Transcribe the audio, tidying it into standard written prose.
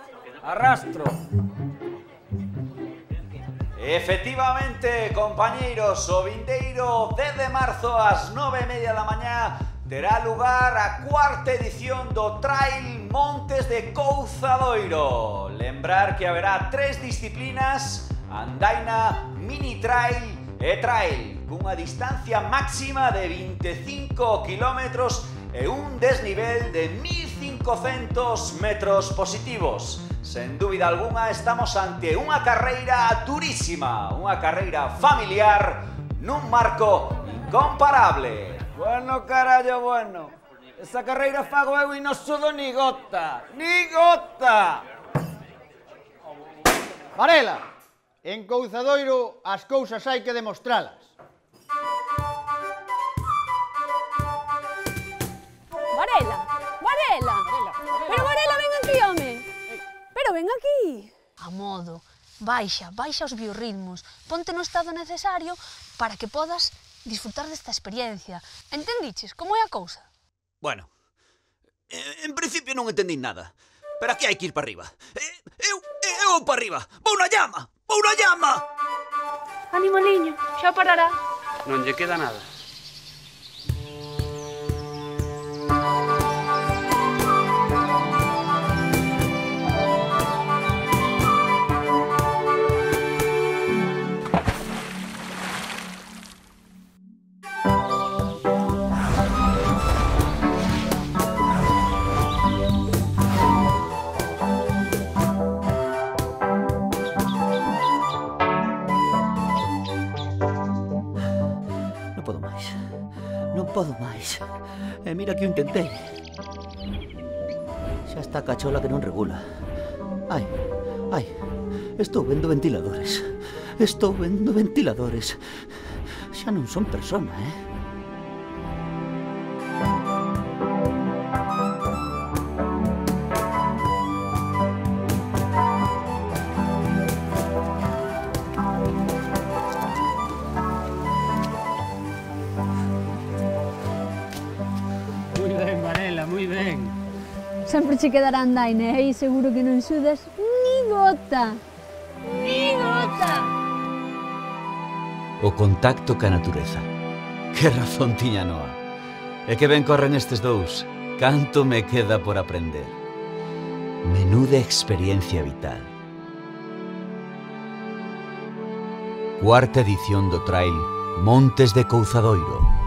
Arrastro. Efectivamente, compañeiros, o vindeiro 10 de marzo ás 9:30 da mañá terá lugar a cuarta edición do Trail Montes de Couzadoiro. Lembrar que haberá 3 disciplinas: andaina, mini trail e trail, cunha distancia máxima de 25 km e un desnivel de 1500 metros positivos. Sen dúbida alguna, estamos ante unha carreira durísima, unha carreira familiar nun marco incomparable. Bueno, carallo, bueno. Esa carreira fago eu e non sudo ni gota. Ni gota! Varela, en Couzadoiro as cousas hai que demostralas. Varela, Varela. Pero Varela, ven aquí, home. Pero ven aquí. A modo, baixa os biorritmos, ponte no estado necesario para que podas disfrutar desta experiencia. Entendiches como é a cousa? Bueno, en principio non entendín nada, pero aquí hai que ir para arriba. Eu vou para arriba, vou na llama, vou na llama! Animaliño, xa parará. Non lle queda nada. Non podo máis. E mira que o intentei. Xa está a cachola que non regula. Ai, estou vendo ventiladores. Xa non son persona, Moi ben. Sempre che quedará andaina, e aí seguro que non sudas ni gota. Ni gota. O contacto ca natureza. Que razón tiña Noa. E que ben corren estes dous. Canto me queda por aprender. Menuda experiencia vital. Cuarta edición do Trail Montes de Couzadoiro.